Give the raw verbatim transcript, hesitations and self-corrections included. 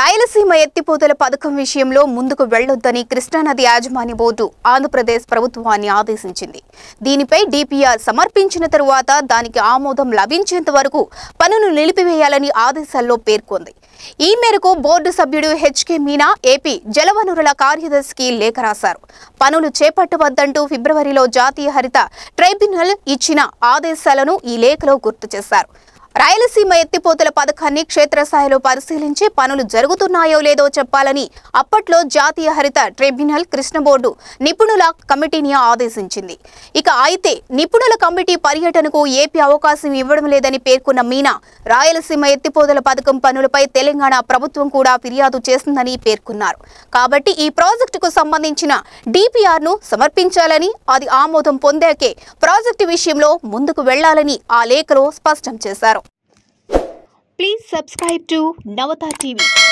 రాయలసీమ ఎత్తిపోతల పథకం విషయంలో ముందుకు వెళ్లొద్దని కృష్ణానది యాజమాన్య బోర్డు ఆంధ్రప్రదేశ్ ప్రభుత్వాన్ని ఆదేశించింది. దీనిపై డిపిఆర్ సమర్పించిన తరువాత దానికి ఆమోదం లభించేంత వరకు పనులు నిలిపివేయాలని ఆదేశాల్లో పేర్కొంది. ఈ మేరకు బోర్డు సభ్యుడు హెచ్కే మీనా ఏపీ జలవనరుల కార్యదర్శికి లేఖ రాశారు. పనులు చేపట్టవద్దంటూ ఫిబ్రవరిలో జాతీయ హరిత ట్రైబ్యునల్ ఇచ్చిన ఆదేశాలను ఈ లేఖలో గుర్తు చేశారు. రాయలసీమ ఎత్తిపోతల పథకాన్ని క్షేత్రస్థాయిలో పరిశీలించి పనులు జరుగుతున్నాయో లేదో చెప్పాలని అప్పట్లో జాతీయ హరిత ట్రైబ్యునల్ కృష్ణ బోర్డు నిపుణుల కమిటీని ఆదేశించింది. ఇక అయితే నిపుణుల కమిటీ పర్యటనకు ఏపీ అవకాశం ఇవ్వడం లేదని పేర్కొన్న మీనా రాయలసీమ ఎత్తిపోతల పథకం పనులపై తెలంగాణ ప్రభుత్వం కూడా ఫిర్యాదు చేస్తుందని పేర్కొన్నారు. కాబట్టి ఈ ప్రాజెక్టుకు సంబంధించిన డిపిఆర్ ను సమర్పించాలని, అది ఆమోదం పొందాకే ప్రాజెక్టు విషయంలో ముందుకు వెళ్లాలని ఆ లేఖలో స్పష్టం చేశారు. Please subscribe to Navata T V.